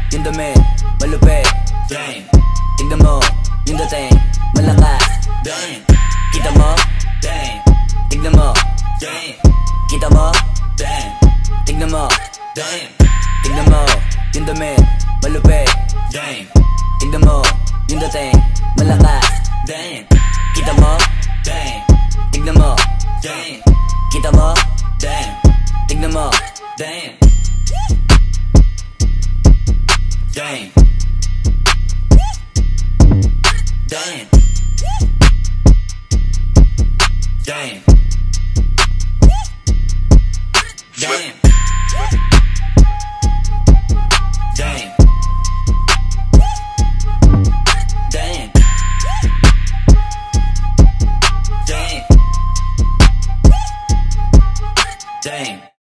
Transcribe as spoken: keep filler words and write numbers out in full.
yung dumi, malupit. Deym, tignan mo, yung dating, malakas. Deym, kita mo? Deym, tignan mo. Deym, kita mo? Deym, tignan mo. Deym, tignan mo, yung dumi, malupit. Deym, tignan mo, yung dating, malakas. Deym, kita mo? Deym, tignan mo. Deym, kita mo? Deym, tignan mo. Deym, Deym, Deym, Deym, Deym, Deym, Deym, Deym, Deym.